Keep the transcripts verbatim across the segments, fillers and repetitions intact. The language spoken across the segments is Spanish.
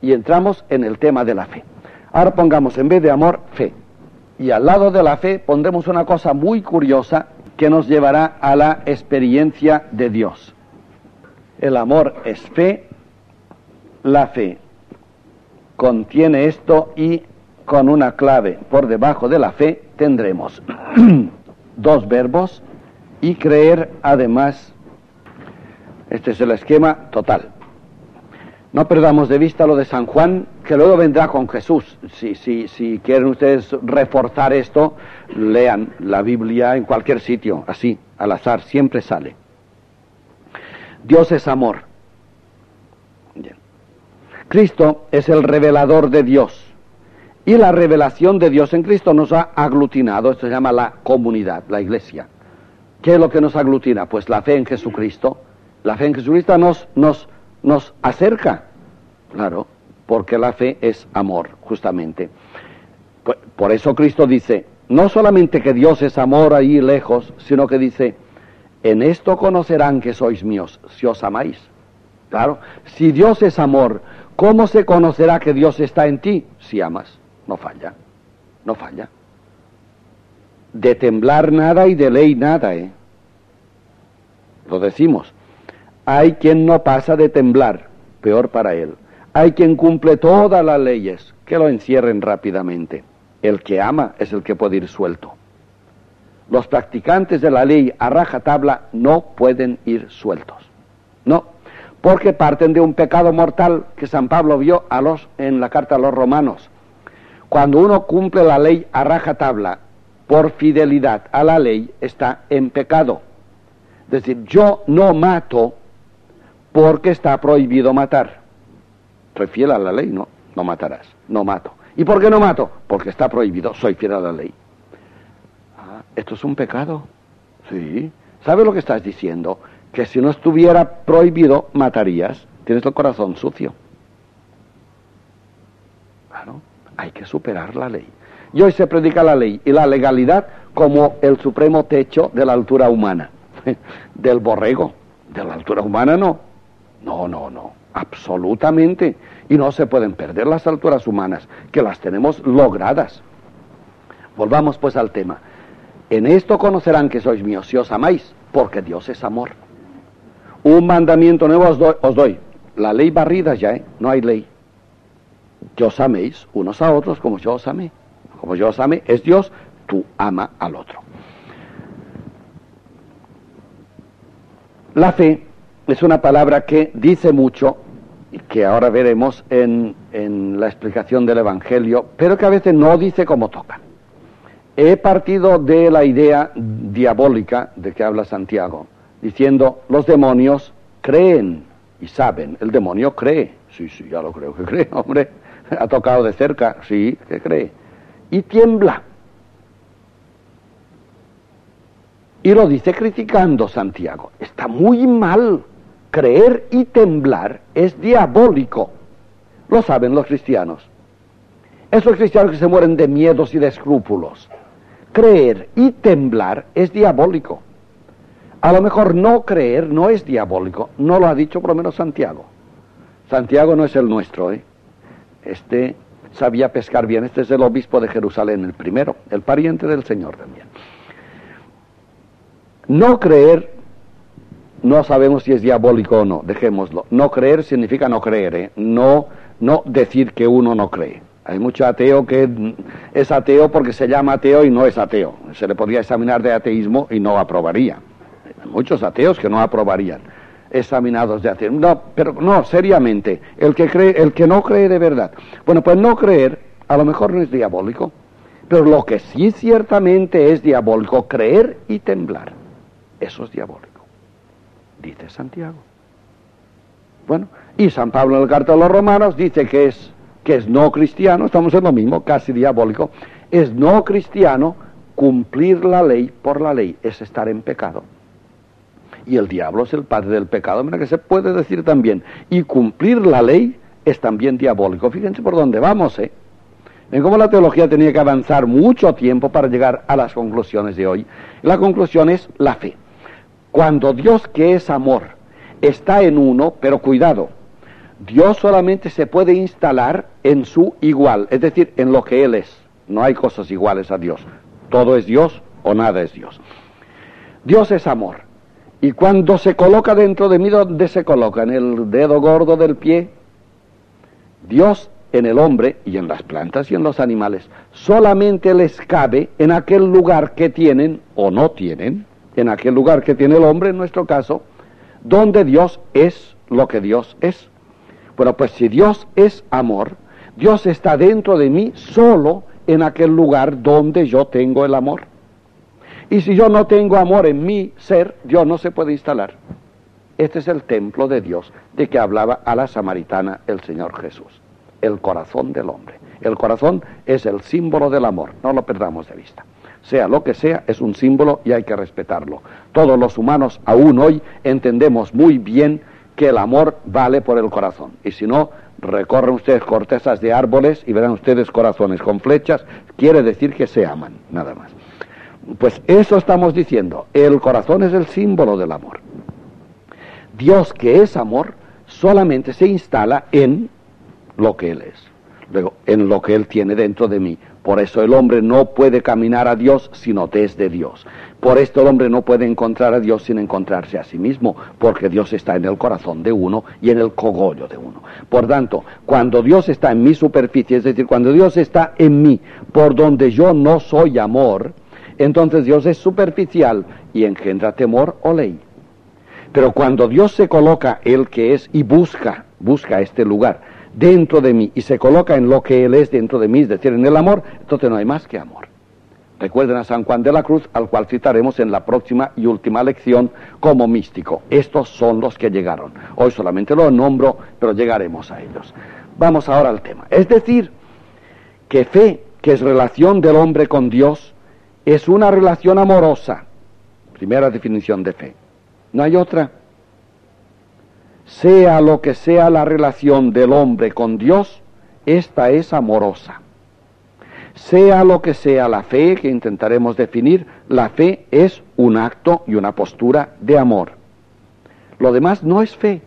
y entramos en el tema de la fe. Ahora pongamos en vez de amor, fe. Y al lado de la fe pondremos una cosa muy curiosa que nos llevará a la experiencia de Dios. El amor es fe, la fe contiene esto y con una clave por debajo de la fe tendremos dos verbos y creer además. Este es el esquema total. No perdamos de vista lo de San Juan, que luego vendrá con Jesús. Si, si, si quieren ustedes reforzar esto, lean la Biblia en cualquier sitio, así, al azar, siempre sale. Dios es amor. Bien. Cristo es el revelador de Dios. Y la revelación de Dios en Cristo nos ha aglutinado. Esto se llama la comunidad, la iglesia. ¿Qué es lo que nos aglutina? Pues la fe en Jesucristo. La fe en Jesucristo nos, nos, nos acerca. Claro, porque la fe es amor, justamente. Por, por eso Cristo dice, no solamente que Dios es amor ahí lejos, sino que dice, en esto conocerán que sois míos, si os amáis. Claro, si Dios es amor, ¿cómo se conocerá que Dios está en ti? Si amas, no falla, no falla. De temblar nada y de ley nada, ¿eh? Lo decimos. Hay quien no pasa de temblar, peor para él. Hay quien cumple todas las leyes, que lo encierren rápidamente. El que ama es el que puede ir suelto. Los practicantes de la ley a rajatabla no pueden ir sueltos. No, porque parten de un pecado mortal que San Pablo vio a los, en la carta a los romanos. Cuando uno cumple la ley a rajatabla, por fidelidad a la ley, está en pecado. Es decir, yo no mato porque está prohibido matar. Soy fiel a la ley, no, no matarás, no mato. ¿Y por qué no mato? Porque está prohibido, soy fiel a la ley. Ah, esto es un pecado. Sí. ¿Sabes lo que estás diciendo? Que si no estuviera prohibido, matarías. Tienes el corazón sucio. Claro, hay que superar la ley. Y hoy se predica la ley y la legalidad como el supremo techo de la altura humana. Del borrego, de la altura humana no. No, no, no, absolutamente. Y no se pueden perder las alturas humanas, que las tenemos logradas. Volvamos pues al tema. En esto conocerán que sois míos si os amáis, porque Dios es amor. Un mandamiento nuevo os doy, os doy. La ley barrida ya, ¿eh? No hay ley. Que os améis unos a otros como yo os amé. Como yo os amé, es Dios, tú ama al otro. La fe es una palabra que dice mucho, y que ahora veremos en, en la explicación del Evangelio, pero que a veces no dice como toca. He partido de la idea diabólica de que habla Santiago, diciendo, los demonios creen y saben. El demonio cree. Sí, sí, ya lo creo que cree, hombre. Ha tocado de cerca, sí, que cree. Y tiembla. Y lo dice criticando Santiago. Está muy mal. Creer y temblar es diabólico. Lo saben los cristianos. Esos cristianos que se mueren de miedos y de escrúpulos. Creer y temblar es diabólico. A lo mejor no creer no es diabólico. No lo ha dicho por lo menos Santiago. Santiago no es el nuestro, ¿eh? Este sabía pescar bien. Este es el obispo de Jerusalén, el primero. El pariente del Señor también. No creer, no sabemos si es diabólico o no, dejémoslo. No creer significa no creer, ¿eh? no, no decir que uno no cree. Hay mucho ateo que es ateo porque se llama ateo y no es ateo. Se le podría examinar de ateísmo y no aprobaría. Hay muchos ateos que no aprobarían, examinados de ateo. No, pero no, seriamente, el que cree, el que no cree de verdad. Bueno, pues no creer a lo mejor no es diabólico, pero lo que sí ciertamente es diabólico, creer y temblar. Eso es diabólico, dice Santiago. Bueno, y San Pablo en la carta a los romanos dice que es, que es no cristiano, estamos en lo mismo, casi diabólico, es no cristiano cumplir la ley por la ley, es estar en pecado. Y el diablo es el padre del pecado, mira que se puede decir también, y cumplir la ley es también diabólico. Fíjense por dónde vamos, ¿eh? Ven cómo la teología tenía que avanzar mucho tiempo para llegar a las conclusiones de hoy. La conclusión es la fe. Cuando Dios, que es amor, está en uno, pero cuidado, Dios solamente se puede instalar en su igual, es decir, en lo que Él es. No hay cosas iguales a Dios. Todo es Dios o nada es Dios. Dios es amor. Y cuando se coloca dentro de mí, ¿dónde se coloca? En el dedo gordo del pie. Dios en el hombre y en las plantas y en los animales solamente les cabe en aquel lugar que tienen o no tienen, en aquel lugar que tiene el hombre en nuestro caso, donde Dios es lo que Dios es. Bueno, pues si Dios es amor, Dios está dentro de mí solo en aquel lugar donde yo tengo el amor. Y si yo no tengo amor en mi ser, Dios no se puede instalar. Este es el templo de Dios de que hablaba a la samaritana el Señor Jesús. El corazón del hombre. El corazón es el símbolo del amor, no lo perdamos de vista. Sea lo que sea, es un símbolo y hay que respetarlo. Todos los humanos aún hoy entendemos muy bien que el amor vale por el corazón. Y si no, recorren ustedes cortezas de árboles y verán ustedes corazones con flechas, quiere decir que se aman, nada más. Pues eso estamos diciendo, el corazón es el símbolo del amor. Dios, que es amor, solamente se instala en lo que Él es, luego en lo que Él tiene dentro de mí. Por eso el hombre no puede caminar a Dios sino desde Dios. Por esto el hombre no puede encontrar a Dios sin encontrarse a sí mismo, porque Dios está en el corazón de uno y en el cogollo de uno. Por tanto, cuando Dios está en mi superficie, es decir, cuando Dios está en mí, por donde yo no soy amor, entonces Dios es superficial y engendra temor o ley. Pero cuando Dios se coloca, Él que es, y busca, busca este lugar dentro de mí, y se coloca en lo que Él es dentro de mí, es decir, en el amor, entonces no hay más que amor. Recuerden a San Juan de la Cruz, al cual citaremos en la próxima y última lección como místico. Estos son los que llegaron. Hoy solamente los nombro, pero llegaremos a ellos. Vamos ahora al tema. Es decir, que fe, que es relación del hombre con Dios, es una relación amorosa. Primera definición de fe. No hay otra. Sea lo que sea la relación del hombre con Dios, esta es amorosa. Sea lo que sea la fe, que intentaremos definir, la fe es un acto y una postura de amor. Lo demás no es fe.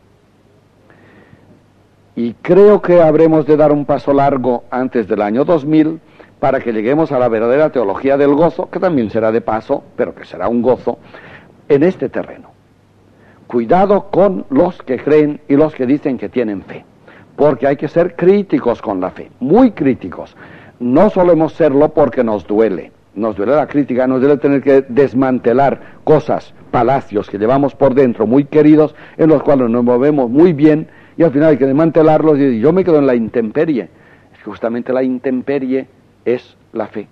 Y creo que habremos de dar un paso largo antes del año dos mil para que lleguemos a la verdadera teología del gozo, que también será de paso, pero que será un gozo, en este terreno. Cuidado con los que creen y los que dicen que tienen fe, porque hay que ser críticos con la fe, muy críticos. No solemos serlo porque nos duele, nos duele la crítica, nos duele tener que desmantelar cosas, palacios que llevamos por dentro muy queridos, en los cuales nos movemos muy bien, y al final hay que desmantelarlos y yo me quedo en la intemperie. Es que justamente la intemperie es la fe.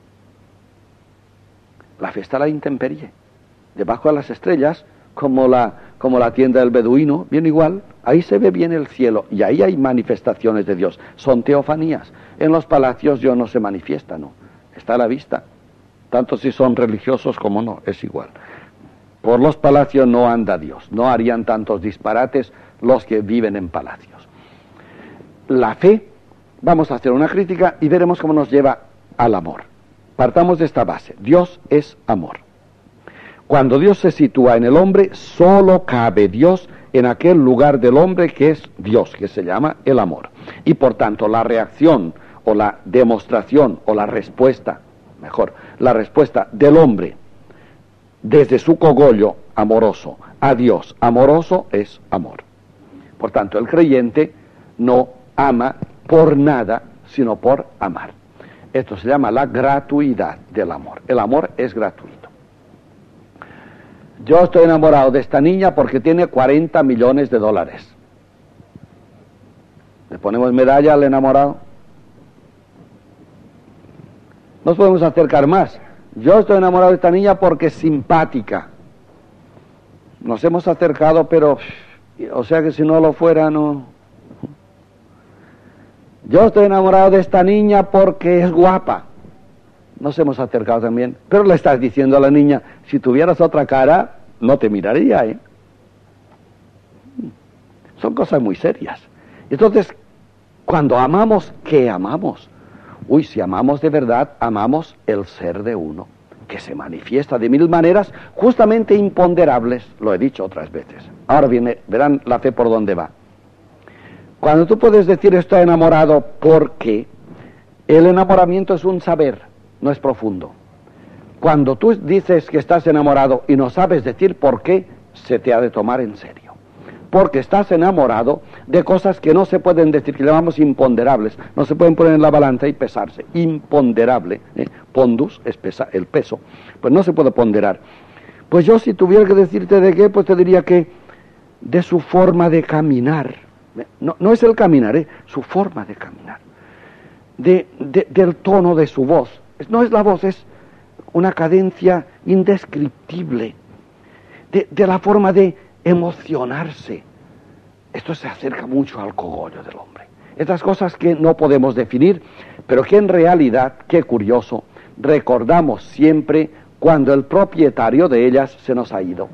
La fe está a la intemperie, debajo de las estrellas, como la, como la tienda del beduino, bien igual, ahí se ve bien el cielo, y ahí hay manifestaciones de Dios, son teofanías. En los palacios Dios no se manifiesta, no, está a la vista, tanto si son religiosos como no, es igual. Por los palacios no anda Dios, no harían tantos disparates los que viven en palacios. La fe, vamos a hacer una crítica y veremos cómo nos lleva al amor. Partamos de esta base, Dios es amor. Cuando Dios se sitúa en el hombre, solo cabe Dios en aquel lugar del hombre que es Dios, que se llama el amor. Y por tanto, la reacción o la demostración o la respuesta, mejor, la respuesta del hombre desde su cogollo amoroso a Dios amoroso es amor. Por tanto, el creyente no ama por nada, sino por amar. Esto se llama la gratuidad del amor. El amor es gratuito. Yo estoy enamorado de esta niña porque tiene cuarenta millones de dólares. ¿Le ponemos medalla al enamorado? Nos podemos acercar más. Yo estoy enamorado de esta niña porque es simpática. Nos hemos acercado, pero, o sea que si no lo fuera, no. Yo estoy enamorado de esta niña porque es guapa. Nos hemos acercado también, pero le estás diciendo a la niña, si tuvieras otra cara, no te miraría, ¿eh? Son cosas muy serias. Entonces, cuando amamos, ¿qué amamos? Uy, si amamos de verdad, amamos el ser de uno, que se manifiesta de mil maneras, justamente imponderables, lo he dicho otras veces. Ahora viene, verán la fe por dónde va. Cuando tú puedes decir estoy enamorado porque el enamoramiento es un saber, no es profundo. Cuando tú dices que estás enamorado y no sabes decir por qué, se te ha de tomar en serio. Porque estás enamorado de cosas que no se pueden decir, que llamamos imponderables, no se pueden poner en la balanza y pesarse. Imponderable, ¿eh? Pondus es pesa, el peso, pues no se puede ponderar. Pues yo si tuviera que decirte de qué, pues te diría que de su forma de caminar. No, no es el caminar, ¿eh? Su forma de caminar. De, de, del tono de su voz. No es la voz, es una cadencia indescriptible. De, de la forma de emocionarse. Esto se acerca mucho al cogollo del hombre. Estas cosas que no podemos definir, pero que en realidad, qué curioso, recordamos siempre cuando el propietario de ellas se nos ha ido.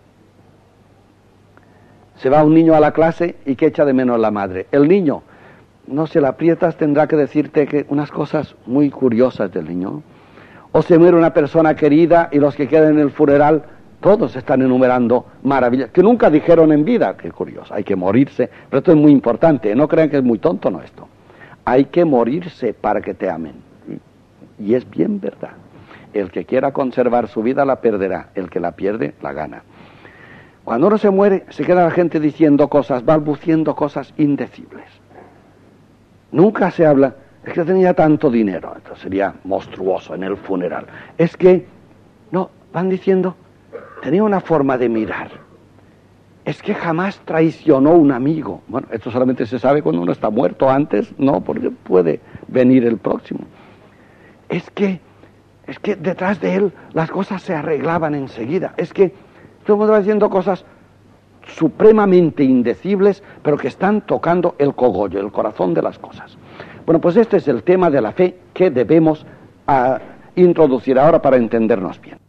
Se va un niño a la clase y que echa de menos la madre. El niño, no se la aprietas, tendrá que decirte que unas cosas muy curiosas del niño. O se muere una persona querida y los que quedan en el funeral, todos están enumerando maravillas que nunca dijeron en vida. Qué curioso, hay que morirse. Pero esto es muy importante, no crean que es muy tonto, no esto. Hay que morirse para que te amen. Y es bien verdad. El que quiera conservar su vida la perderá, el que la pierde la gana. Cuando uno se muere, se queda la gente diciendo cosas, balbuciendo cosas indecibles. Nunca se habla, es que tenía tanto dinero, esto sería monstruoso en el funeral. Es que, no, van diciendo, tenía una forma de mirar. Es que jamás traicionó un amigo. Bueno, esto solamente se sabe cuando uno está muerto, antes no, porque puede venir el próximo. Es que, es que detrás de él las cosas se arreglaban enseguida. Es que todo el mundo va diciendo cosas supremamente indecibles, pero que están tocando el cogollo, el corazón de las cosas. Bueno, pues este es el tema de la fe que debemos a, introducir ahora para entendernos bien.